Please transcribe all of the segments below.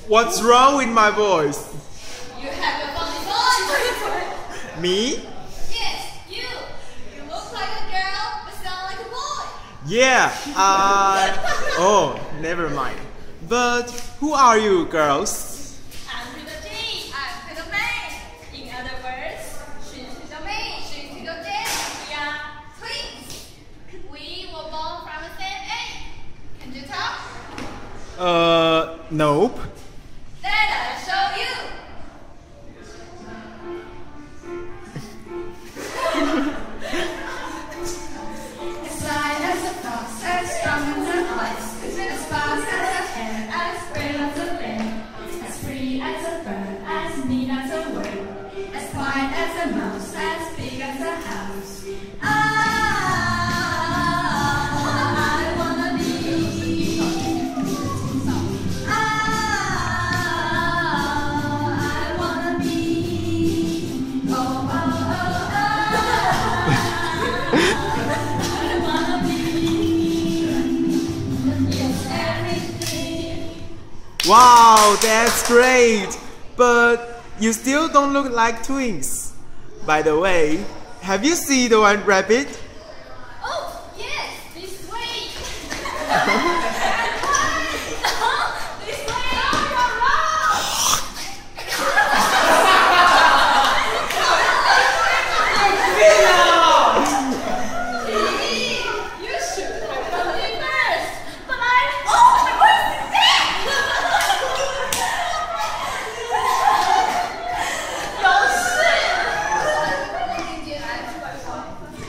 What's wrong with my voice? You have a funny voice. Me? Yes, you. You look like a girl, but sound like a boy. Yeah, oh, never mind. But who are you, girls? I'm Peter G. I'm Peter May. In other words, she's Peter May, she's Peter J. We are twins. We were born from the same egg. Can you tell? Nope. Then I'll show you. As light as a fox, as strong as a horse, as fast as a cat, as brave as a bear, as free as a bird, as neat as a word, as quiet as a mouse, as big as a house. I wanna be. I wanna be. Oh, oh, oh, I wanna be. Yes, everything. Wow, that's great. But you still don't look like twins. By the way, have you seen the one rabbit? Oh, yes, this way. This way. You're wrong. You should have done it first. But what's that? 有事。林杰来出来说。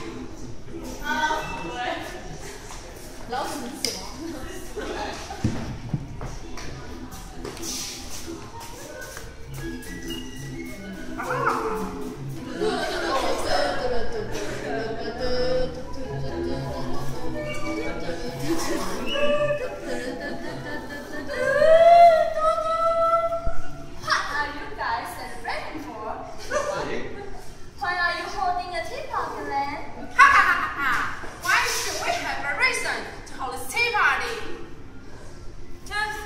对。老鼠是什么？What are you guys celebrating for? Why are you holding a tea party then? Ha ha ha ha! Why should we have a reason to hold this tea party? Just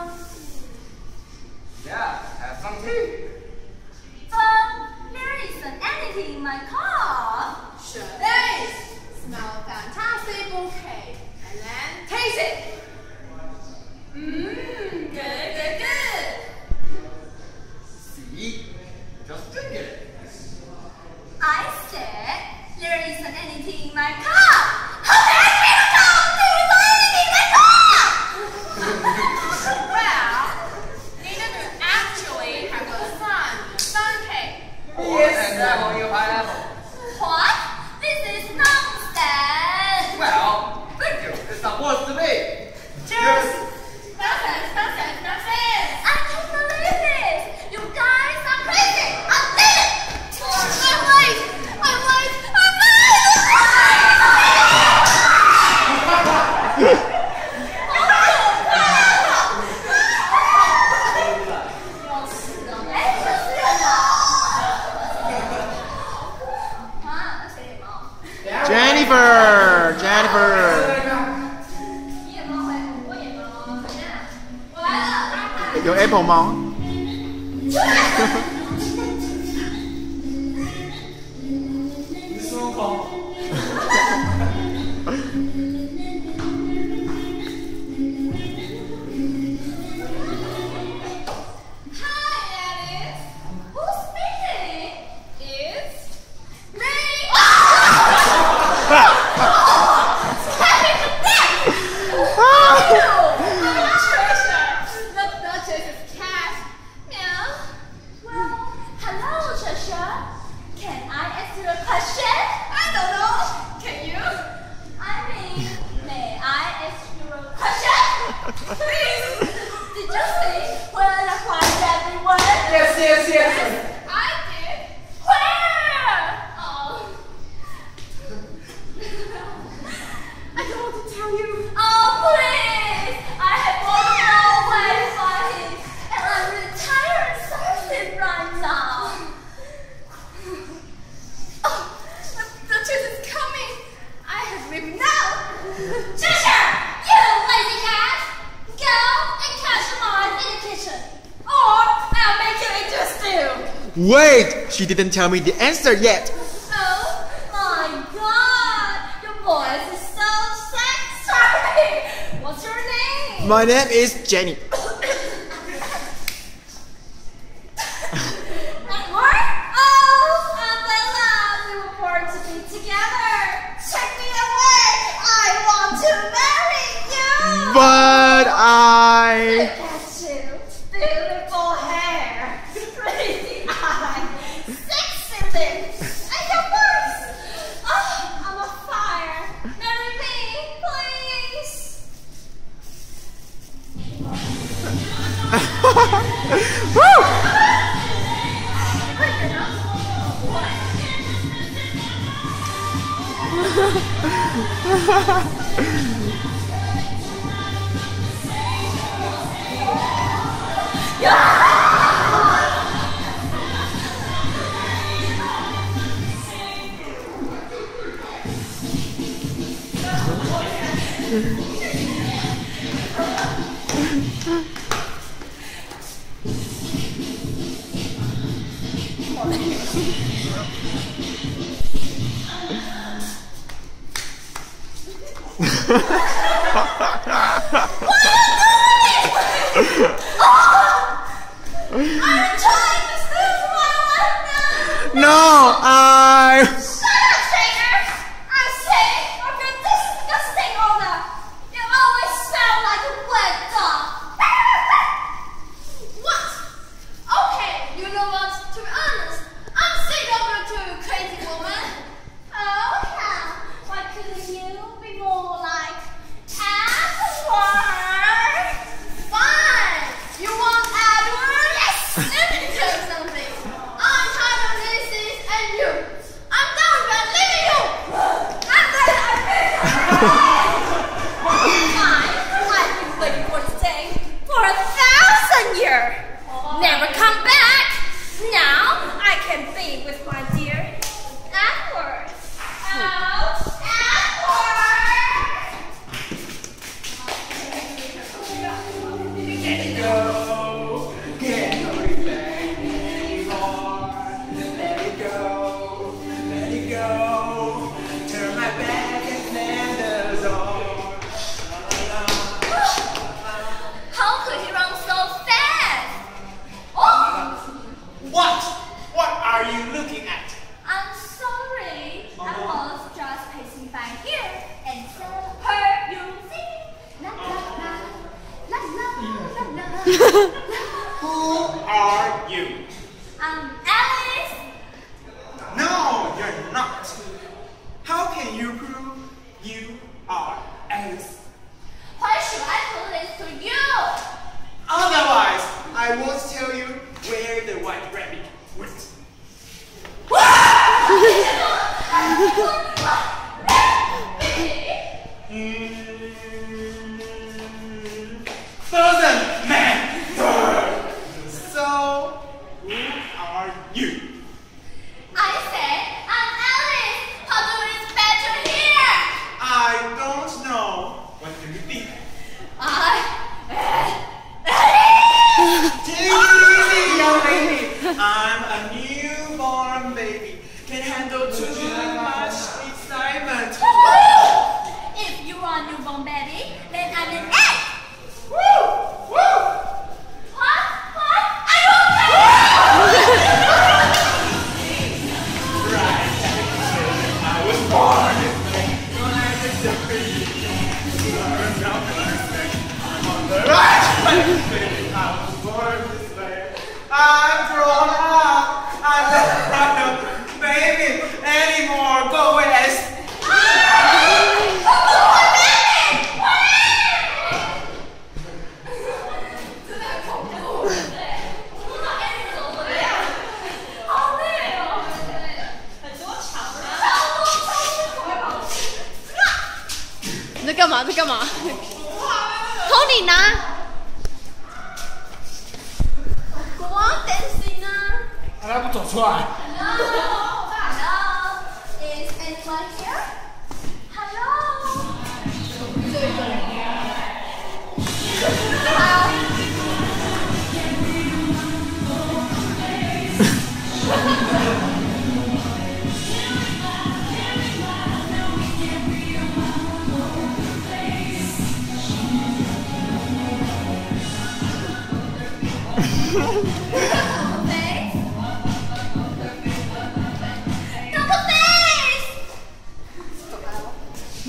Yeah, have some tea. there isn't anything in my car. Sure there is. Smell a fantastic bouquet. And then taste it. Mmm, good, good, good. See? Just drink it. I said there isn't anything in my car. How can I be without there isn't anything in my car? Well, Nina do actually have a sun cake. Yes. And apple, you pineapple. What? This is nonsense. Well, thank you. It's supposed to be. Cheers. Nonsense, nonsense, nonsense. I can't believe this. You guys are crazy. I'm late. I'm late. I'm late. I'm late. Jennifer! Jennifer! 有 Apple 吗？ 你孙悟空。 Hi, Alice. Who's speaking? It's me. The Duchess's cat. Yeah. Well, hello, Trisha. Can I ask you a question? I don't know. Can you? I mean, may I ask you a question? Please. Did you see where the white rabbit went? Yes. I did. Where? Oh. I don't want to tell you. Oh, please. I have walked no way to find him. And I'm really tired and thirsty right now. Oh, the Duchess's cat. Wait, she didn't tell me the answer yet. Oh my god, your voice is so sexy. What's your name? My name is Jenny. Edward? Oh, Bella, we were born to be together. Take me away. I want to marry you. But Look I... at you. Beautiful hair. Pretty eyes. Sexy lips. And your voice. Oh, I'm on fire. Marry me, please. Woo! I'm trying to steal my life now. No, I... Shut up, stranger! I'm sick of your disgusting odor. You always smell like a wet dog. What? Okay, you know what? To be honest, I'm sick of you too, crazy woman. Oh yeah. Why couldn't you be more like Edward? Fine. You want Edward? Yes. Let me tell you something. I'm tired of this and you. I'm done with leaving you. I'm Fine. I've been waiting for today for 1,000 years. Never come back. Now I can be with my dear Edward. Oh, how could he run so fast? Oh, What are you looking at? I'm sorry. I was just passing by here and heard you sing. La la la, la la la la. Who are you? I'm Alice. No, you're not. How can you prove you are Alice? Why should I put this to you? Otherwise, I won't tell you where the white rabbit went. Doesn't matter. So, who are you? I said I'm Alice. How do we better here? I don't know. What do you think? Take it easy, young lady. I'm a newborn baby. Can handle too much excitement. If you are a newborn baby, then I'm an egg. Woo! Woo! What? Are you okay? Right. I was born this way. Don't I just I'm on the right. I was born this way. I'm grown up. I'm not a baby anymore. Go west. 你在干嘛？在干嘛？偷你拿。 光 dancing 啊。 他不走出来。 Hello. Hello. Is anyone here? Hello.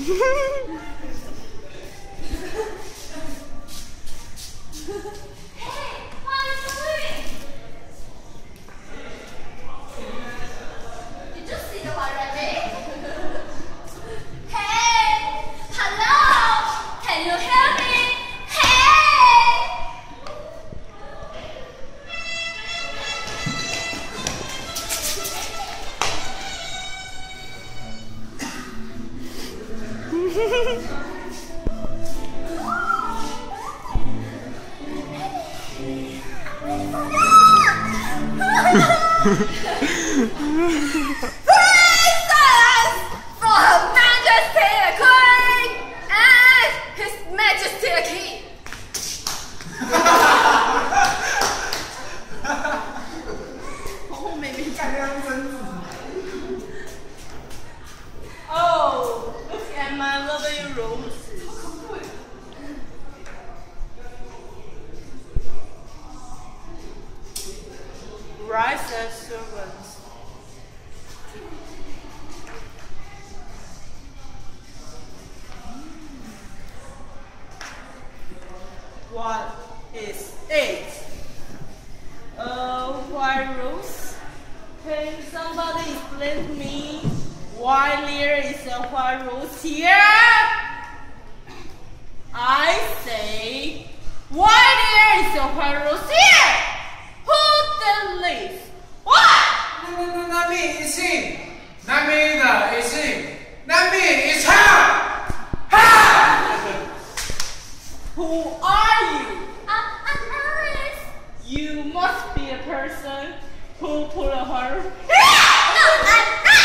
what are you doing? Did you see the white rabbit? Hey! Hello! Can you hear me? Hey! Silence for Her Majesty the Queen and His Majesty the King. Oh, look at my lovely roses. Rise as servants. What is it? White rose? Can somebody explain to me why there is a white rose here? I say, why there is a white rose here? Who the leaf? What? That means it's him. That means it's him. That means it's her. Who are you? I'm Alice. You must be a person who put a white rose. No, I'm not.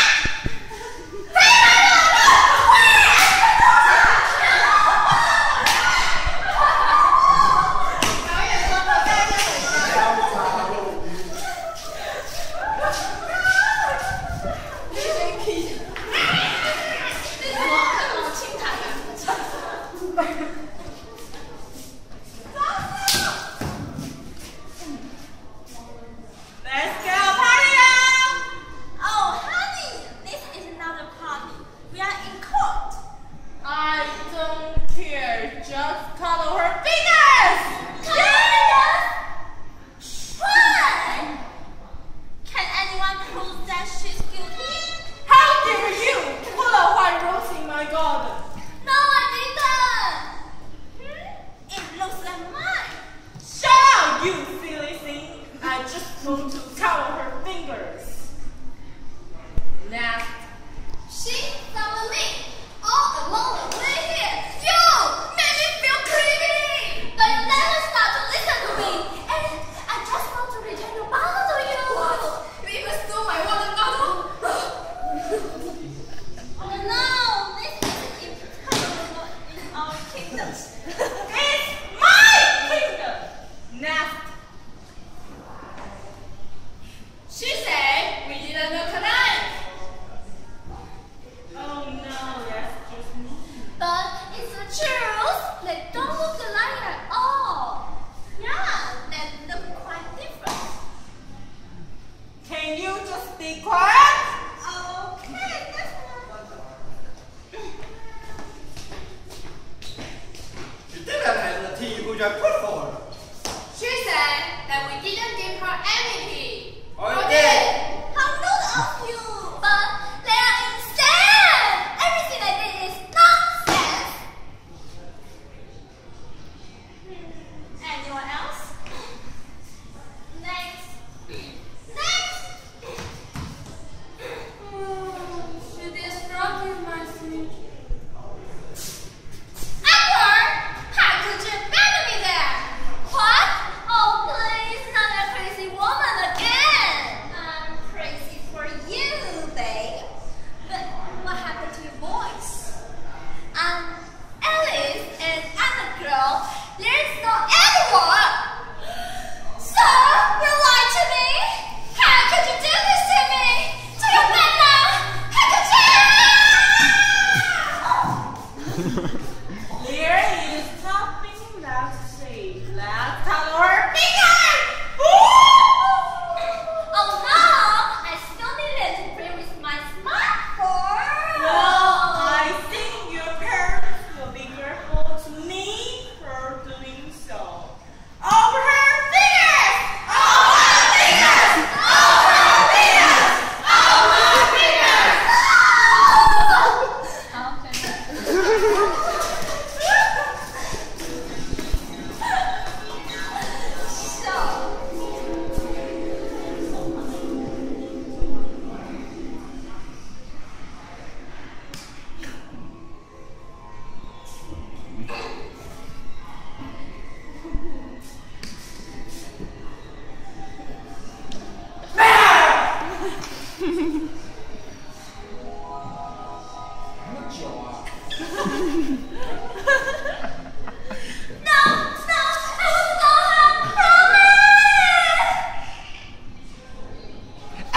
Let's go party now! Oh, honey, this is not a party. We are in court. I don't care. Just cuddle her fingers! Why? Can anyone prove that she's guilty? How dare you put a white rose in my garden? No, I didn't. It looks like mine. Shut up, you silly thing! I just want to cuddle her fingers. Now, She followed me all along the way here. You made me feel creepy. But you never start to listen to me. And I just want to return your bottle to you. What? You even stole my water bottle? Oh no, this isn't impossible in our kingdom. it's my kingdom! Now, She said we didn't look alike. oh no, that's just me. But it's the truth. They don't look alike at all. Yeah, they look quite different. Can you just be quiet? Okay, that's one. 你这两孩子替不着不服了。 She said that we didn't give her anything. Or Or did. did. How rude of you! But they are insane! Everything I did is nonsense! Anyone else? Next! Next!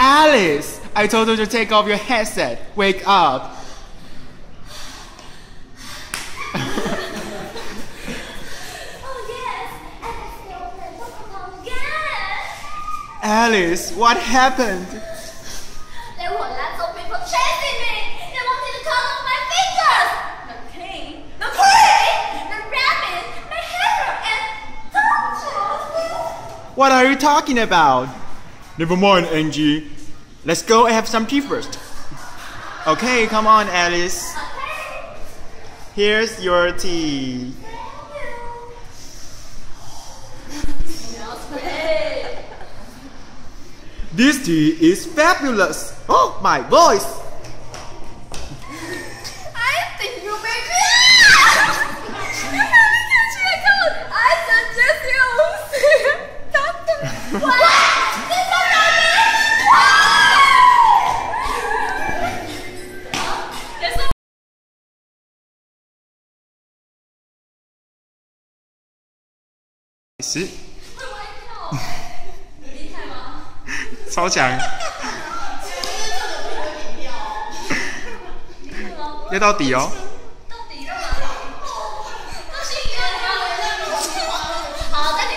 Alice, I told you to take off your headset. Wake up. Oh yes, and I still play Pokemon again. Alice, what happened? There were lots of people chasing me. They wanted to cut off my fingers. The king, the queen, the rabbit, my hair, and Donald. What are you talking about? Never mind, Angie. Let's go and have some tea first. Okay, come on, Alice. Okay. Here's your tea. Smells great. This tea is fabulous. Oh, my voice. I think you may be. I suggest you see a doctor. What? This already? There's no 是会歪跳，厉害吗？ 超强，要到底哦。 到底干嘛？都是一样的。好，暂停。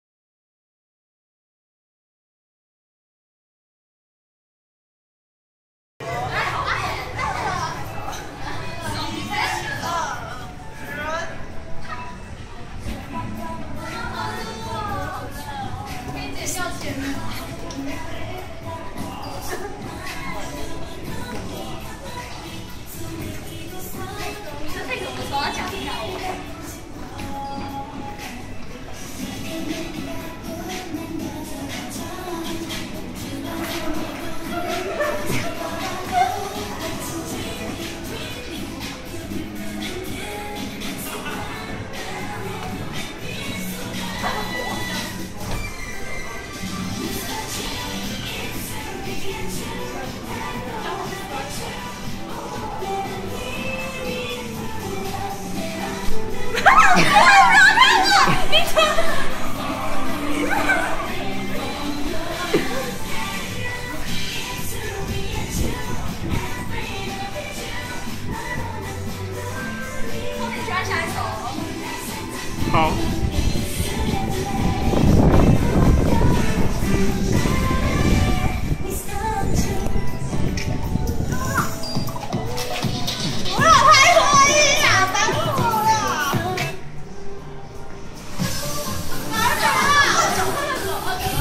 可以剪掉前面吗？这配什么时候要讲跳舞？你喜欢下一首？ 好。 我有拍拖衣啊，烦死我了！拿走啊！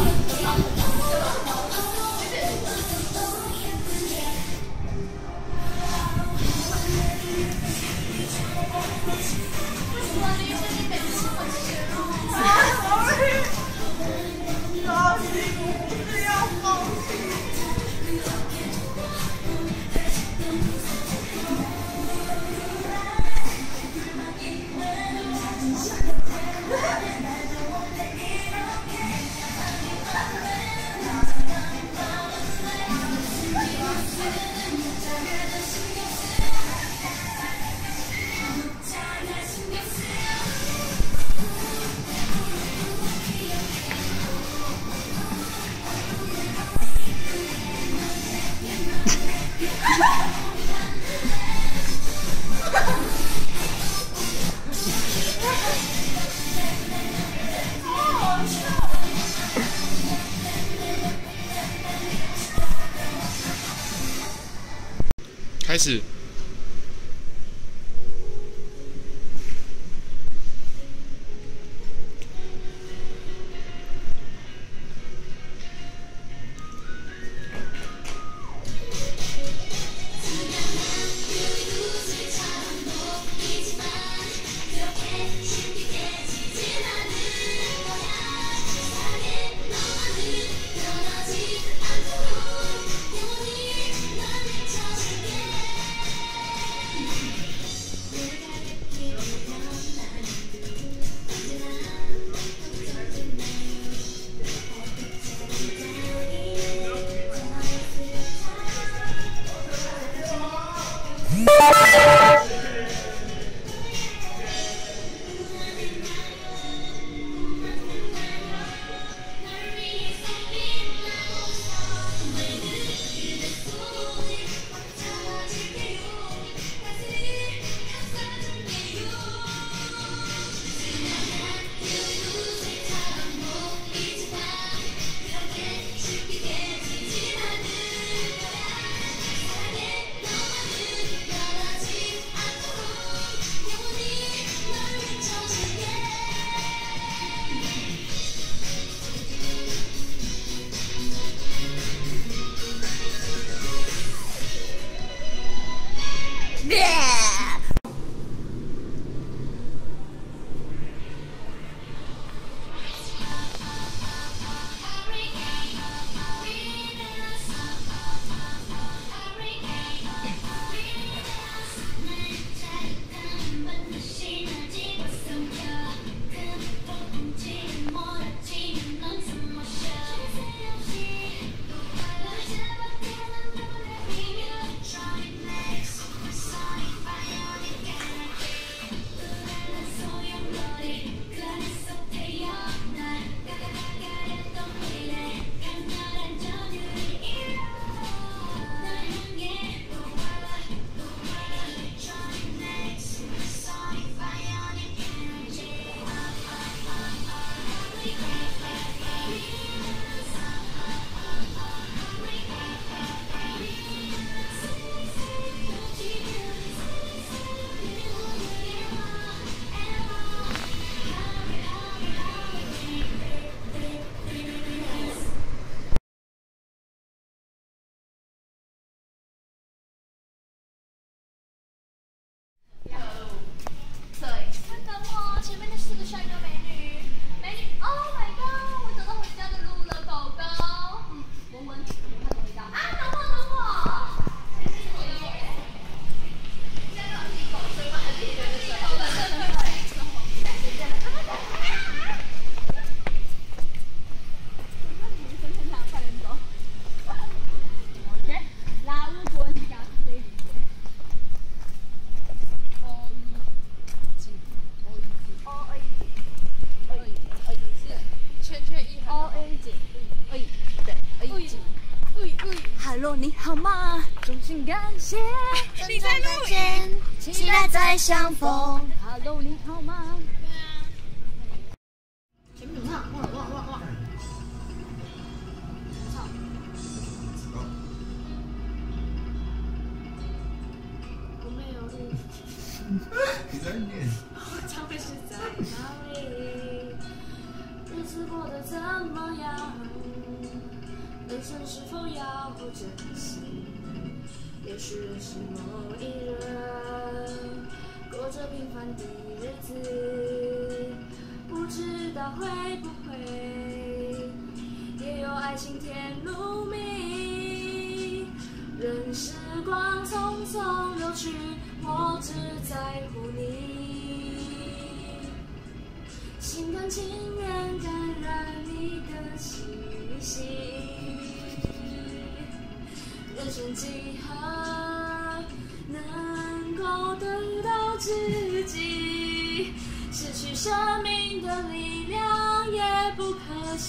开始。 你好吗？衷心感谢，你在录音，期待再相逢。Hello， 你好吗？ 前面怎么唱？忘了。唱。我没有录。 你在念。 唱会是在哪里？日子过得怎么样？人生是否要珍惜？也许认识某一人，过着平凡的日子，不知道会不会也有爱情甜如蜜。任时光匆匆流去，我只在乎你，心甘情愿感染你的气息。人生几何能够得到知己？失去生命的力量也不可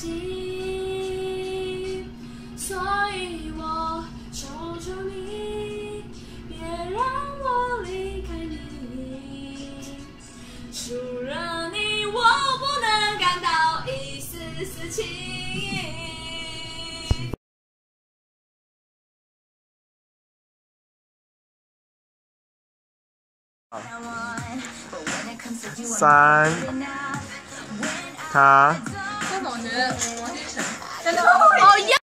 惜。所以我求求你，别让我离开你。除了你，我不能感到一丝丝情意。 三，他。 这种我觉得王俊成真的好呀。